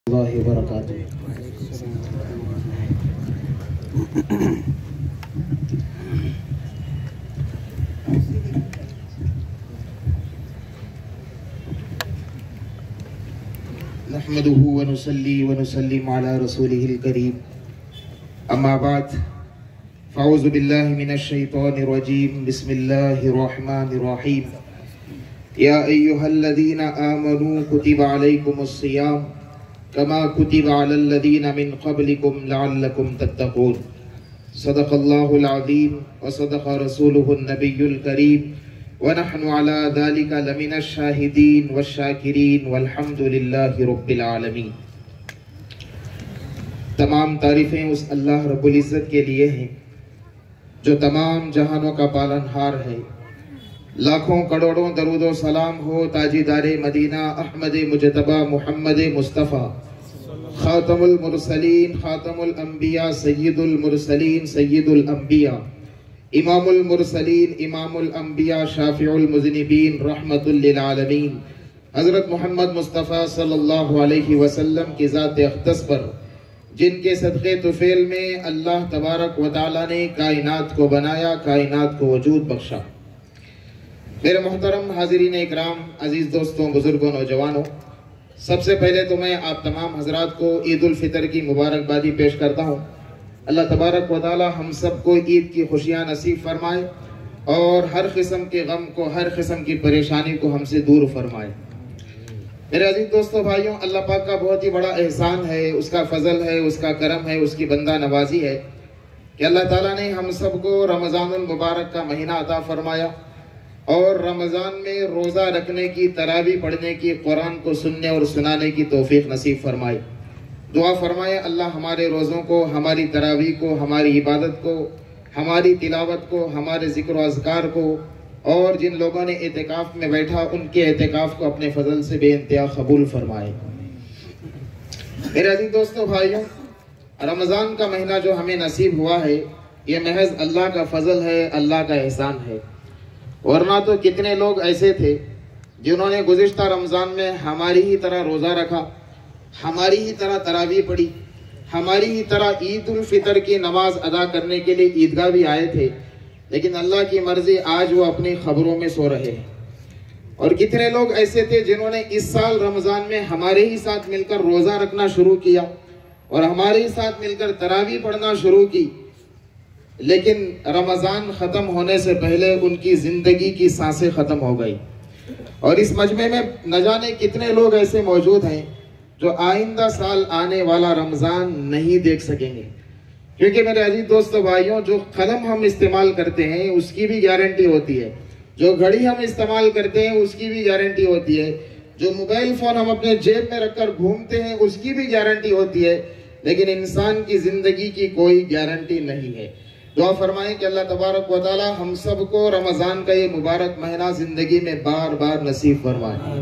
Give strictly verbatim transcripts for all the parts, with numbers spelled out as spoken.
वबरकातुहू। नहमदुहू व नुसल्ली व नुसल्लिम अला रसूलिहिल करीम। अम्मा बाद, फ़अऊज़ु बिल्लाहि मिनश शैतानिर रजीम। बिस्मिल्लाहिर रहमानिर रहीम। या अय्युहल्लज़ीना आमनू कुतिबा अलैकुमुस सियाम कमा कुतिबा अलल लज़ीना मिन क़ब्लिकुम लअल्लकुम तत्तक़ून। सदक़ल्लाहुल अज़ीम व सदक़ रसूलुहुन नबियुल करीम व नहनु अला ज़ालिका लमिनश शाहिदीन वश्शाकिरीन वल्हम्दुलिल्लाहि रब्बिल आलमीन। तमाम तारीफ़ें उस अल्लाह रब्बुल इज़्ज़त के लिए हैं जो तमाम जहानों का पालनहार है। लाखों करोड़ों दरूदो सलाम हो ताजीदारे Medina Ahmad Mujtaba Muhammad Mustafa खातमुल मुरसलीन खातमुल अंबिया सय्यिदुल मुरसलीन सय्यिदुल अंबिया इमामुल मुरसलीन इमामुल अंबिया शाफिउल मुज़निबीन रहमतुल लिल आलमीन हज़रत मोहम्मद मुस्तफ़ा सल्लल्लाहु अलैहि वसल्लम की ज़ात अक़दस पर, जिनके सदक़े तुफ़ैल में अल्लाह तबारक व तआला ने कायनात को बनाया, कायनात को वजूद बख्शा। मेरे मोहतरम हाज़िरीन इकराम, अजीज़ दोस्तों, बुजुर्गों, नौजवानों, सबसे पहले तो मैं आप तमाम हजरात को ईद उल फितर की मुबारकबादी पेश करता हूँ। अल्लाह तबारक व तआला हम सब को ईद की खुशियाँ नसीब फरमाए और हर किस्म के गम को, हर किस्म की परेशानी को हमसे दूर फरमाए। मेरे अजीज दोस्तों, भाइयों, अल्लाह पाक का बहुत ही बड़ा एहसान है, उसका फजल है, उसका करम है, उसकी बंदा नवाजी है कि अल्लाह ताला ने हम सबको रमज़ानुल मुबारक का महीना अता फरमाया और रमज़ान में रोज़ा रखने की, तरावी पढ़ने की, कुरान को सुनने और सुनाने की तौफीक नसीब फरमाए। दुआ फरमाए अल्लाह हमारे रोज़ों को, हमारी तरावी को, हमारी इबादत को, हमारी तिलावत को, हमारे ज़िक्र व अज़कार को और जिन लोगों ने एतिकाफ़ में बैठा उनके एतिकाफ़ को अपने फजल से बेइंतहा कबूल फरमाए। मेरे अजीज दोस्तों, भाइयों, रमज़ान का महीना जो हमें नसीब हुआ है ये महज अल्लाह का फजल है, अल्लाह का एहसान है। वरना तो कितने लोग ऐसे थे जिन्होंने गुज़िश्ता रमज़ान में हमारी ही तरह रोज़ा रखा, हमारी ही तरह तरावी पढ़ी, हमारी ही तरह ईद उल फितर की नमाज अदा करने के लिए ईदगाह भी आए थे, लेकिन अल्लाह की मर्जी आज वो अपनी खबरों में सो रहे हैं। और कितने लोग ऐसे थे जिन्होंने इस साल रमज़ान में हमारे ही साथ मिलकर रोज़ा रखना शुरू किया और हमारे ही साथ मिलकर तरावी पढ़ना शुरू की, लेकिन रमज़ान ख़त्म होने से पहले उनकी ज़िंदगी की सांसें ख़त्म हो गई। और इस मजमे में न जाने कितने लोग ऐसे मौजूद हैं जो आइंदा साल आने वाला रमज़ान नहीं देख सकेंगे। क्योंकि मेरे अजीज दोस्तों, भाइयों, जो कलम हम इस्तेमाल करते हैं उसकी भी गारंटी होती है, जो घड़ी हम इस्तेमाल करते हैं उसकी भी गारंटी होती है, जो मोबाइल फ़ोन हम अपने जेब में रखकर घूमते हैं उसकी भी गारंटी होती है, लेकिन इंसान की ज़िंदगी की कोई गारंटी नहीं है। दुआ फरमाएं कि अल्लाह तबारक व तआला हम सबको रमज़ान का ये मुबारक महीना ज़िंदगी में बार बार नसीब फरमाए।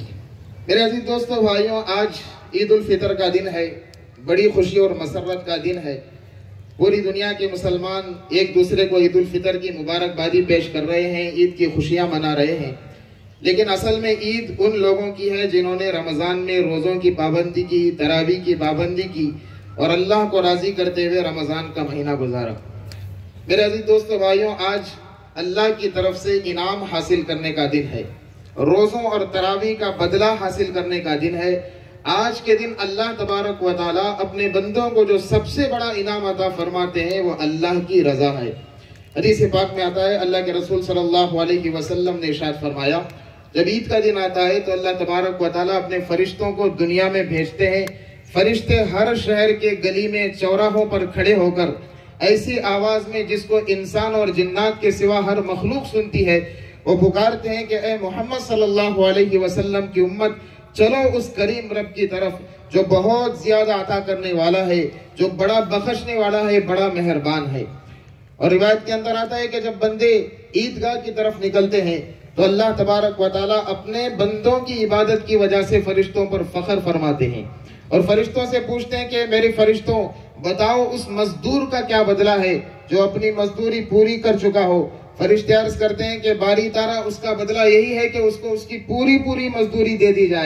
मेरे अजीज दोस्तों, भाइयों, आज ईद उल फितर का दिन है, बड़ी खुशी और मसरत का दिन है। पूरी दुनिया के मुसलमान एक दूसरे को ईद उल फितर की मुबारकबादी पेश कर रहे हैं, ईद की खुशियाँ मना रहे हैं, लेकिन असल में ईद उन लोगों की है जिन्होंने रमज़ान में रोज़ों की पाबंदी की, तरावी की पाबंदी की और अल्लाह को राज़ी करते हुए रमज़ान का महीना गुजारा। मेरे अजीज दोस्तों, भाइयों, आज अल्लाह की तरफ से इनाम हासिल करने का दिन है, रोज़ों और तरावी का बदला हासिल करने का दिन है। आज के दिन अल्लाह तबारक व तआला अपने बंदों को जो सबसे बड़ा इनाम अता फरमाते हैं वो अल्लाह की रज़ा है। हदीस पाक में आता है, अल्लाह के रसूल सल्लल्लाहु अलैहि वसल्लम ने इरशाद फरमाया, जब ईद का दिन आता है तो अल्लाह तबारक व तआला अपने फरिश्तों को दुनिया में भेजते हैं। फरिश्ते हर शहर के गली में, चौराहों पर खड़े होकर ऐसी आवाज में जिसको इंसान और जिन्नात के सिवा हर मखलूक सुनती है, वो पुकारते हैं कि ए मोहम्मद सल्लल्लाहु अलैहि वसल्लम की उम्मत, चलो उस करीम रब की तरफ जो बहुत ज्यादा अता करने वाला है, जो बड़ा बख्शने वाला है, बड़ा मेहरबान है। और रिवायत के अंदर आता है कि जब बंदे ईदगाह की तरफ निकलते हैं तो अल्लाह तबारक व तआला अपने बंदों की इबादत की वजह से फरिश्तों पर फख्र फरमाते हैं और फरिश्तों से पूछते हैं कि मेरे फरिश्तों, बताओ उस मजदूर का क्या बदला है जो अपनी मजदूरी पूरी कर चुका हो। फरिश्ते अर्ज करते हैं कि बारी तारा उसका बदला यही है कि उसको उसकी पूरी पूरी मजदूरी दे दी जाए।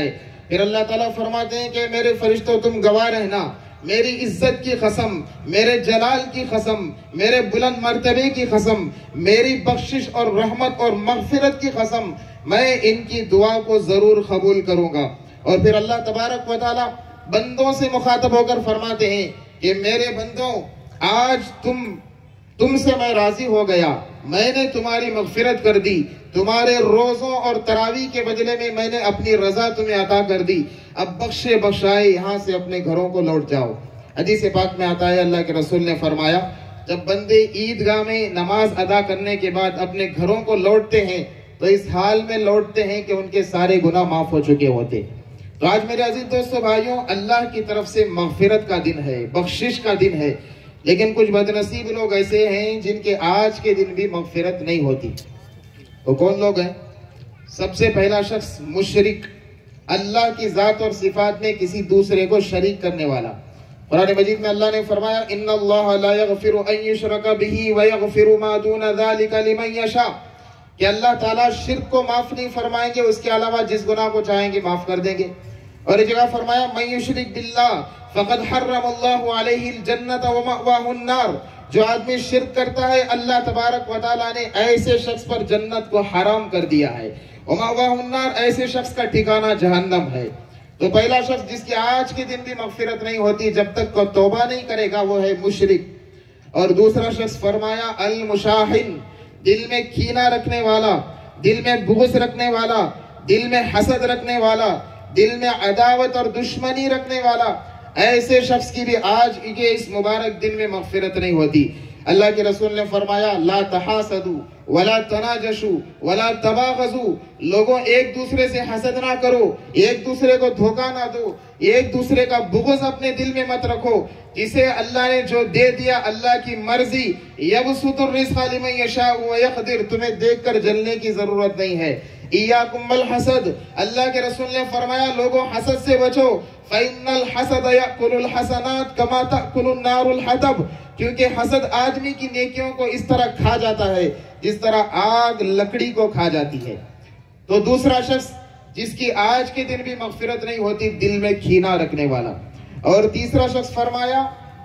फिर अल्लाह ताला फरमाते हैं कि मेरे फरिश्तों तुम गवाह रहना, मेरी इज्जत की कसम, मेरे जलाल की कसम, मेरे बुलंद मर्तबे की कसम, मेरी बख्शिश और रहमत और मगफिरत की कसम, मैं इनकी दुआ को जरूर कबूल करूंगा। और फिर अल्लाह तबारक व तआला बंदों से मुखातब होकर फरमाते हैं कि मेरे बंदों, आज तुम तुमसे मैं राजी हो गया, मैंने तुम्हारी मगफिरत कर दी, तुम्हारे रोजों और तरावी के बदले में मैंने अपनी रजा तुम्हें अता कर दी, अब बख्शे बख्शाए यहाँ से अपने घरों को लौट जाओ। हदीस पाक में आता है, अल्लाह के रसूल ने फरमाया, जब बंदे ईदगाह में नमाज अदा करने के बाद अपने घरों को लौटते हैं तो इस हाल में लौटते हैं कि उनके सारे गुनाह माफ हो चुके होते। तो आज मेरे अजीज दोस्तों भाइयों, अल्लाह की तरफ से मगफिरत का दिन है, बख्शिश का दिन है, लेकिन कुछ बदनसीब लोग ऐसे हैं जिनके आज के दिन भी मगफिरत नहीं होती। तो कौन लोग हैं? सबसे पहला शख्स मुशरिक, अल्लाह की जात और सिफात में किसी दूसरे को शरीक करने वाला। कुरान मजीद में अल्लाह ने फरमाया, इन्नल्लाह ला यगफिरु अन युशरका बिही व यगफिरु मा दूना ज़ालिका लिमन यशा, कि अल्लाह ताला शिर्क को माफ नहीं फरमाएंगे, उसके अलावा जिस गुनाह को चाहेंगे माफ कर देंगे। और एक जगह फरमाया, मन युशरिक बिल्लाह फक़द हर्रमल्लाहु अलैहिल जन्नत व मअवाहुन नार, जो आदमी शिर्क करता है अल्लाह तबारक व तआला ने ऐसे शख्स पर जन्नत को हराम कर दिया है, व मअवाहुन नार, ऐसे शख्स का ठिकाना जहन्नम है। तो पहला शख्स जिसकी आज के दिन भी मगफिरत नहीं होती जब तक को तौबा नहीं करेगा, वो है मुशरिक। और दूसरा शख्स फरमाया अल मुशाहिन, दिल में कीना रखने वाला, दिल में बुग़्ज़ रखने वाला, दिल में हसद रखने वाला, दिल में अदावत और दुश्मनी रखने वाला, ऐसे शख्स की भी आज के इस मुबारक दिन में मगफिरत नहीं होती। अल्लाह के रसूल ने फरमाया, ला तहासदू वला तनाजशू वला तबागजू, लोगों एक दूसरे से हसद ना करो, एक दूसरे को धोखा ना दो, एक दूसरे का बुग़्ज़ अपने दिल में मत रखो। जिसे अल्लाह ने जो दे दिया अल्लाह की मर्जी, यबसुतुर रिज़्क़ लिमन यशाउ व यक़दिर, तुम्हें देखकर जलने की जरूरत नहीं है। इय्याकुम वल हसद, अल्लाह के रसूल ने फरमाया, लोगों हसद से बचो, फ़इन्नल हसद यअकुलुल हसनात कमा तअकुलुन नारुल हतब, क्योंकि हसद आदमी की नेकियों को इस तरह खा जाता है जिस तरह आग लकड़ी को खा जाती है। तो दूसरा शख्स जिसकी आज के दिन भी मगफिरत नहीं होती, दिल में कीना रखने वाला। और तीसरा शख्स फरमाया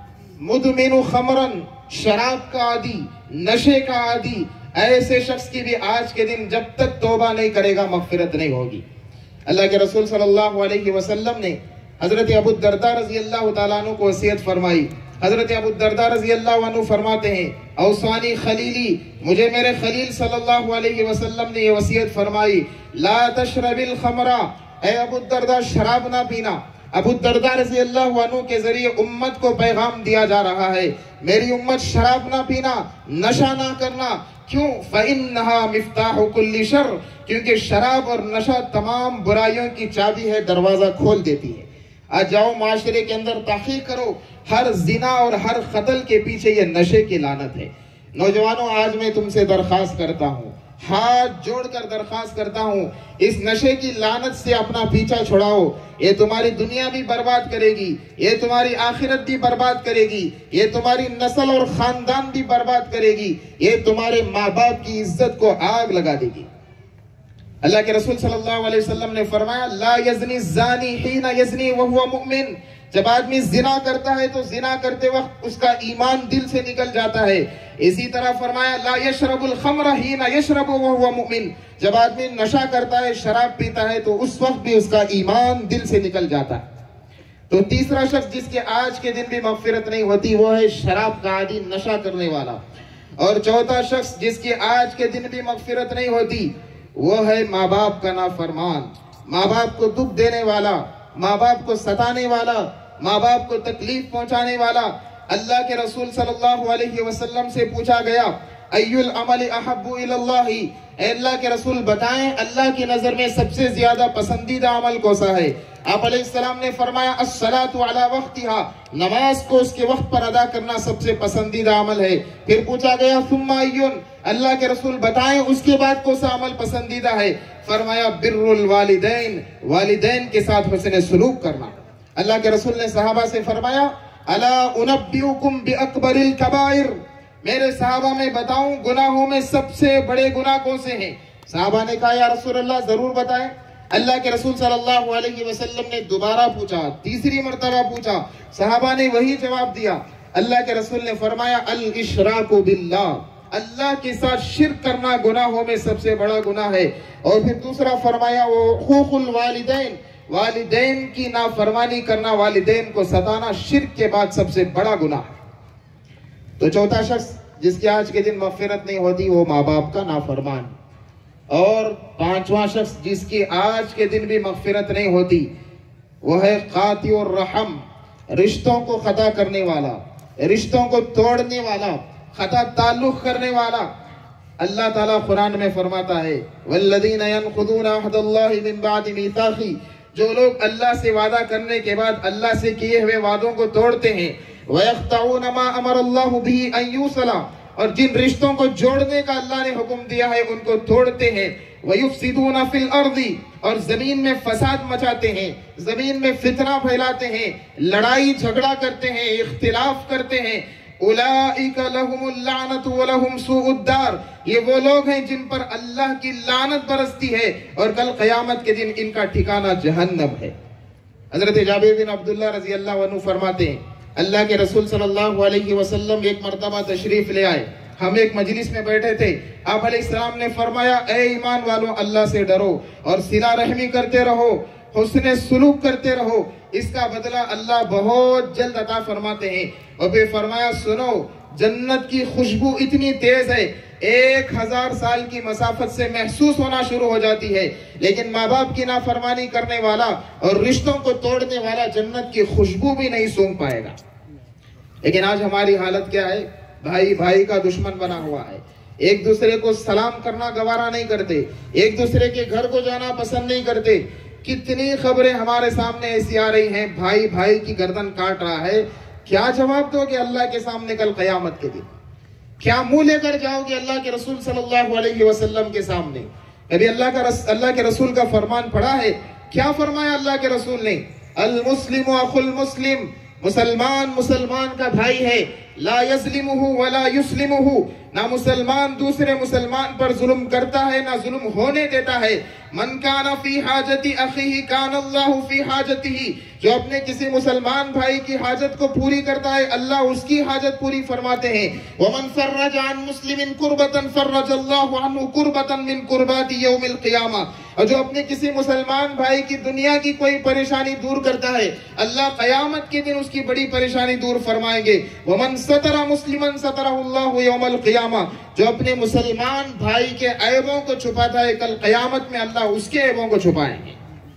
मुदमिनु खमरन, शराब का आदी, नशे का आदी, ऐसे शख्स की भी आज के दिन जब तक तौबा नहीं करेगा मगफिरत नहीं होगी। अल्लाह के रसूल सल्लल्लाहु अलैहि वसल्लम ने हजरत अबू दरदा रजी अल्लाह तआला अन्हु को वसीयत फरमाई। हजरत अबू दरदा रजी अल्लाह अन्हु फरमाते हैं, औसानी खलीली, मुझे मेरे खलील सल्लल्लाहु अलैहि वसल्लम ने ये वसीयत फरमाई, ला तशरबिल खमरा, ए अबू दरदा शराब ना पीना। अबू दरदा रज़ी अल्लाहु अन्हु के जरिए उम्मत को पैगाम दिया जा रहा है, मेरी उम्मत शराब ना पीना, नशा ना करना। क्यों? फ़इन्नहा मिफ्ताहु कुल्ली शर, क्योंकि शराब और नशा तमाम बुराइयों की चाबी है, दरवाजा खोल देती है। आज जाओ माशरे के अंदर तहकीक करो, हर जिना और हर कत्ल के पीछे ये नशे की लानत है। नौजवानों, आज मैं तुमसे दरखास्त करता हूँ, हाथ जोड़कर दरखास्त करता हूँ, इस नशे की लानत से अपना पीछा छुड़ाओ। ये तुम्हारी दुनिया भी बर्बाद करेगी, ये तुम्हारी आखिरत भी बर्बाद करेगी, ये तुम्हारी नस्ल और खानदान भी बर्बाद करेगी, ये तुम्हारे माँ बाप की इज्जत को आग लगा देगी। अल्लाह के रसूल सल्लल्लाहु अलैहि वसल्लम ने फरमाया, ला यज़नी ज़ानी हीना यज़नी व हुवा मुमिन, जब आदमी जिना करता है तो जिना करते वक्त उसका ईमान दिल से निकल जाता है। इसी तरह फरमाया, ला यशरबुल खमरा हीना यशरबु व हुवा मुमिन, जब आदमी नशा करता है, शराब पीता है तो उस वक्त भी उसका ईमान दिल से निकल जाता है। तो तीसरा शख्स जिसके आज के दिन भी मगफिरत नहीं होती, वो है शराब का आदी, नशा करने वाला। और चौथा शख्स जिसकी आज के दिन भी मगफिरत नहीं होती, वो है माँ बाप का नाफरमान, माँ बाप को दुख देने वाला, माँ बाप को सताने वाला, माँ बाप को तकलीफ पहुंचाने वाला। अल्लाह के रसूल सल्लल्लाहु अलैहि वसल्लम से पूछा गया, अय्युल अमल अहब्बु इलल्लाहि, अल्लाह के रसूल बताएं अल्लाह की नजर में सबसे ज्यादा पसंदीदा अमल कौन सा है? आप अलैहिस्सलाम ने फरमाया, अस्सलातु अला वक्तिहा, नमाज को उसके वक्त पर अदा करना सबसे पसंदीदा अमल है। फिर पूछा गया, सुम्मा अय्युन, अल्लाह के रसूल बताएं उसके बाद कौन सा अमल पसंदीदा है? फरमाया, बिर्रुल वालिदैन, वालिदैन के साथ हुस्न सलूक करना। अल्लाह के रसूल ने सहाबा से फरमाया, अला उनब्बिउकुम बिअकबरिल कबाइर, मेरे सहाबा में बताऊं गुनाहों में सबसे बड़े गुनाह कौन से हैं? सहाबा ने कहा, या रसूल अल्लाह जरूर बताएं। अल्लाह के रसूल सल्लल्लाहु अलैहि वसल्लम ने दोबारा पूछा, तीसरी मर्तबा पूछा, सहाबा ने वही जवाब दिया। अल्लाह के रसूल ने फरमाया अल इशराकु बिल्लाह, अल्लाह के साथ शिर्क करना गुनाहों में सबसे बड़ा गुनाह है। और फिर दूसरा फरमाया वो हुकूकुल वालिदैन, वालिदैन की नाफरमानी करना, वालिदैन को सताना शिर्क के बाद सबसे बड़ा गुनाह। तो चौथा शख्स जिसकी आज के दिन मग़फ़िरत नहीं होती वो माँ बाप का नाफरमान। और पांचवा शख्स जिसकी आज के दिन भी मग़फ़िरत नहीं होती वो है क़ातिउर रहम, रिश्तों को खता करने वाला, रिश्तों को तोड़ने वाला, खता ताल्लुक़ करने वाला। अल्लाह ताला कुरान में फरमाता है वल्लज़ीना यनक़ुदूना अहदल्लाहि मिन बादि मीसाक़ी, जो लोग अल्लाह से वादा करने के बाद अल्लाह से किए हुए वादों को तोड़ते हैं, वयक़तऊना मा अमरल्लाहु बिही अन यूसला, और जिन रिश्तों को जोड़ने का अल्लाह ने हुक्म दिया है उनको तोड़ते हैं, वयुफ़सिदूना फिल अर्दी, और जमीन में फसाद मचाते हैं, जमीन में फितना फैलाते हैं, लड़ाई झगड़ा करते हैं, इख्तिलाफ करते हैं। उलाइका लहुमुल लानतु व लहुम सूउद्दार, ये वो लोग हैं जिन पर अल्लाह की लानत बरसती है और कल क़यामत के दिन इनका ठिकाना जहन्नम है। हज़रत जाबिर बिन अब्दुल्लाह रज़ी अल्लाह अन्हु फरमाते हैं अल्लाह के रसूल सल्लल्लाहु अलैहि वसल्लम एक मर्तबा तशरीफ ले आए, हम एक मजलिस में बैठे थे। आप अलैहिस्सलाम ने फरमाया ए ईमान वालों, अल्लाह से डरो और सिला रहमी करते रहो, हुस्ने सुलूक करते रहो, इसका बदला अल्लाह बहुत जल्द अता फरमाते हैं। और फिर फरमाया सुनो, जन्नत की खुशबू इतनी तेज है एक हजार साल की मसाफत से महसूस होना शुरू हो जाती है, लेकिन माँ बाप की नाफरमानी करने वाला और रिश्तों को तोड़ने वाला जन्नत की खुशबू भी नहीं सूंघ पाएगा। लेकिन आज हमारी हालत क्या है? भाई भाई का दुश्मन बना हुआ है, एक दूसरे को सलाम करना गवारा नहीं करते, एक दूसरे के घर को जाना पसंद नहीं करते। कितनी खबरें हमारे सामने ऐसी आ रही हैं, भाई भाई की गर्दन काट रहा है। क्या जवाब दोगे अल्लाह के सामने कल क़यामत के दिन? क्या मुंह लेकर जाओगे अल्लाह के रसूल सल्लल्लाहु अलैहि वसल्लम के सामने? कभी अल्लाह का रस, अल्लाह के रसूल का फरमान पढ़ा है? क्या फरमाया अल्लाह के रसूल ने? अल मुस्लिम अखुल मुस्लिम, मुसलमान मुसलमान का भाई है, ला यज़लिमुहु वला युस्लिमुहु, ना मुसलमान दूसरे मुसलमान पर जुल्म करता है ना जुल्म होने देता है। मन काना फी हाजती अखीही कान अल्लाहु फी हाजतिही, जो अपने किसी मुसलमान भाई की हाजत को पूरी करता है अल्लाह उसकी हाजत पूरी फरमाते हैं। वमन फर्रज अन मुस्लिमिन कुर्बतन फर्रज अल्लाहु अन्हु कुर्बतन मिन कुर्बाति यौमिल क़ियामा, और जो अपने किसी मुसलमान भाई की दुनिया की कोई परेशानी दूर करता है अल्लाह क़यामत के दिन उसकी बड़ी परेशानी दूर फरमाएंगे। वमन सतरा मुस्लिमन सतरहुल्लाहु यौमल क़ियामा, जो अपने मुसलमान भाई के ऐबों को छुपाता है कल क़यामत में अल्लाह उसके ऐबों को छुपाएंगे।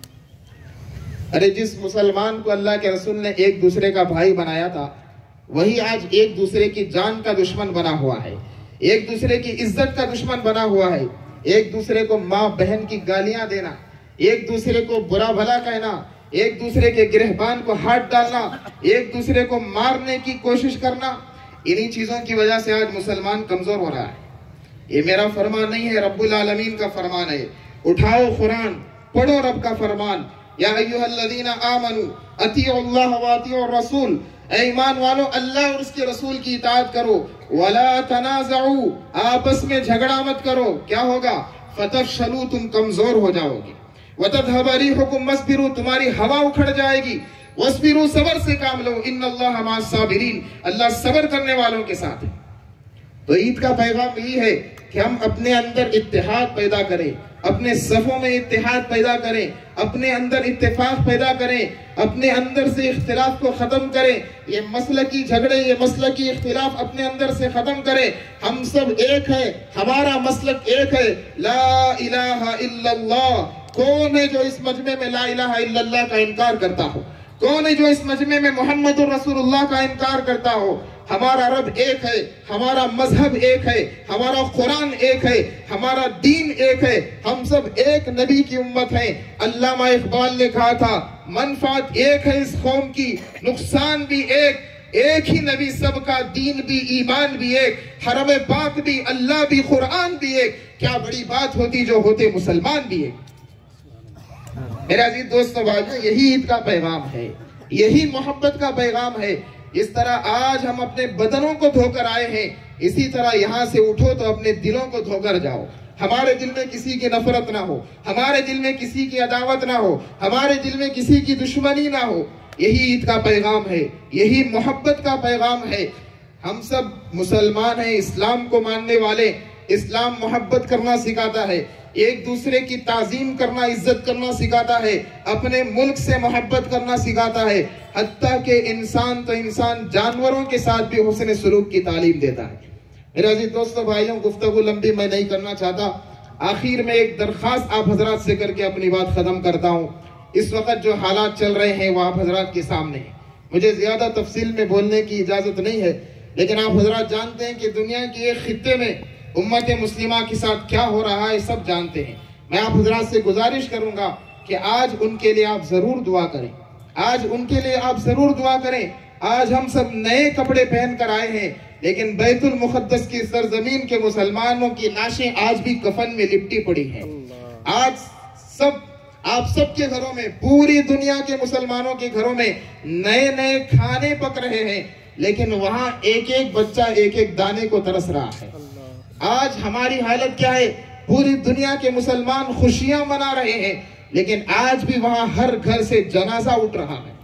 अरे जिस मुसलमान को अल्लाह के रसूल ने एक दूसरे का भाई बनाया था वही आज एक दूसरे की जान का दुश्मन बना हुआ है, एक दूसरे की इज्जत का दुश्मन बना हुआ है। एक दूसरे को माँ बहन की गालियां देना, एक दूसरे को बुरा भला कहना, एक दूसरे के गिरहबान को हाथ डालना, एक दूसरे को मारने की कोशिश करना, इन्हीं चीजों की वजह से आज मुसलमान कमजोर हो रहा है। ये मेरा फरमान नहीं है, रब्बुल आलमीन का फरमान है। उठाओ कुरान, पढ़ो रब का फरमान, या अय्युहल्लज़ीना आमनू अतीउल्लाह व अतीउर रसूल, ऐ ईमान वालों अल्लाह और उसके रसूल की इताअत करो। वला तनाज़उ, आपस में झगड़ा मत करो, क्या होगा? फतफशलू, तुम कमजोर हो जाओगे। वतज़हब रिहुकुम वस्बिरू, तुम्हारी हवा उखड़ जाएगी। वस्बिरू, सबर से काम लो। इन्नल्लाह मअस साबिरीन, अल्लाह सबर करने वालों के साथ है। तो ईद का पैगाम यही है कि हम अपने अंदर इत्तेहाद पैदा करें, अपने सफों में इत्तेहाद पैदा करें, अपने अंदर इत्तेफाक पैदा करें, अपने अंदर से इख्तिलाफ को खत्म करें। ये मसलकी झगड़े, ये मसलकी इख्तिलाफ अपने अंदर से खत्म करें। हम सब एक है, हमारा मसलक एक है, ला इलाहा इल्लल्लाह। कौन है जो इस मजमे में ला इलाहा इल्लल्लाह का इनकार करता हो? कौन है जो इस मजमे में मोहम्मदुर रसूलुल्लाह का इनकार करता हो? हमारा रब एक है, हमारा मजहब एक है, हमारा कुरान एक है, हमारा दीन एक है, हम सब एक नबी की उम्मत हैं। अल्लामा इकबाल ने कहा था मनफात एक है इस कौम की, नुकसान भी एक, एक ही नबी सबका, दीन भी ईमान भी एक, हरम पाक भी, अल्लाह भी, कुरान भी एक। क्या बड़ी बात होती जो होते मुसलमान भी एक। मेरे अजीज दोस्तों भाइयों, यही ईद का पैगाम है, यही मोहब्बत का पैगाम है। इस तरह आज हम अपने बदनों को धोकर आए हैं, इसी तरह यहाँ से उठो तो अपने दिलों को धोकर जाओ, हमारे दिल में किसी की नफरत ना हो, हमारे दिल में किसी की अदावत ना हो, हमारे दिल में किसी की दुश्मनी ना हो। यही ईद का पैगाम है, यही मोहब्बत का पैगाम है। हम सब मुसलमान हैं, इस्लाम को मानने वाले। इस्लाम मोहब्बत करना सिखाता है, एक दूसरे की ताजीम करना, इज्जत करना सिखाता है, अपने मुल्क से मोहब्बत करना सिखाता है। हत्ता के इंसान तो इंसान जानवरों के साथ भी हुस्न सुलूक की तालीम देता है। मेरे अजीज दोस्तों भाइयों, गुफ्तगू लंबी मैं नहीं करना चाहता। आखिर में एक दरखास्त आप हजरात से करके अपनी बात खत्म करता हूँ। इस वक्त जो हालात चल रहे हैं वो आप हजरात के सामने है। मुझे ज्यादा तफसील में बोलने की इजाजत नहीं है, लेकिन आप हजरात जानते हैं कि दुनिया के एक खित्ते में उम्मत मुस्लिमा के साथ क्या हो रहा है, सब जानते हैं। मैं आप हजरात से गुजारिश करूंगा कि आज उनके लिए आप जरूर दुआ करें, आज उनके लिए आप जरूर दुआ करें। आज हम सब नए कपड़े पहन कर आए हैं, लेकिन बैतुल मुक़द्दस की सरजमीन के मुसलमानों की लाशें आज भी कफन में लिपटी पड़ी हैं। आज सब आप सबके घरों में, पूरी दुनिया के मुसलमानों के घरों में नए नए खाने पक रहे हैं, लेकिन वहां एक एक बच्चा एक एक दाने को तरस रहा है। आज हमारी हालत क्या है? पूरी दुनिया के मुसलमान खुशियां मना रहे हैं, लेकिन आज भी वहां हर घर से जनाजा उठ रहा है,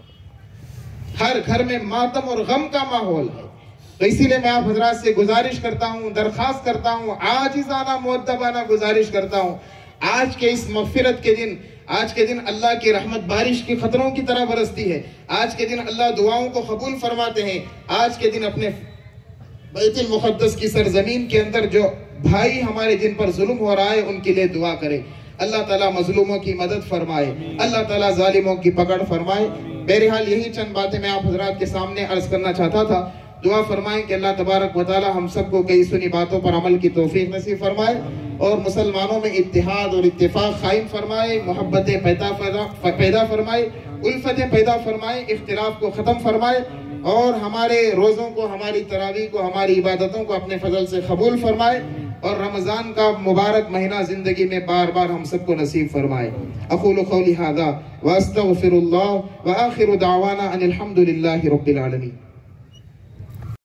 हर घर में मातम और गम का माहौल है। तो इसीलिए मैं आप हजरात से गुजारिश करता हूं, दरखास्त करता हूं, आजिज़ाना मुअद्दबाना गुजारिश करता हूं, आज के इस मग़फ़िरत के दिन, आज के दिन अल्लाह की रहमत बारिश के खतरों की तरह बरसती है। आज के दिन अल्लाह दुआओं को कबूल फरमाते हैं। आज के दिन अपने बैतुल मुक़द्दस की सरजमीन के अंदर जो भाई हमारे जिन पर जुल्म हो रहा है उनके लिए दुआ करें। अल्लाह ताला मजलूमों की मदद फरमाए, अल्लाह ताला जालिमों की पकड़ फरमाए। बहरहाल यही चंद बातें मैं आप हजरात के सामने अर्ज करना चाहता था। दुआ फरमाएं कि अल्लाह तबारक व तआला हम सबको कई सुनी बातों पर अमल की तौफीक नसीब फरमाए और मुसलमानों में इत्तिहाद और इत्तिफाक कायम फरमाए, मोहब्बतें पैदा पैदा फरमाए, उल्फतें पैदा फरमाए, इख्तिलाफ को ख़त्म फरमाए और हमारे रोज़ों को, हमारी तरावी को, हमारी इबादतों को अपने फजल से कबूल फरमाए और रमज़ान का मुबारक महीना ज़िंदगी में बार बार हम सबको नसीब फरमाए। अक़ूलु क़ौली हाज़ा व अस्तग़फ़िरुल्लाह व आख़िरु दावाना अनिल हम्दुलिल्लाहि रब्बिल आलमीन।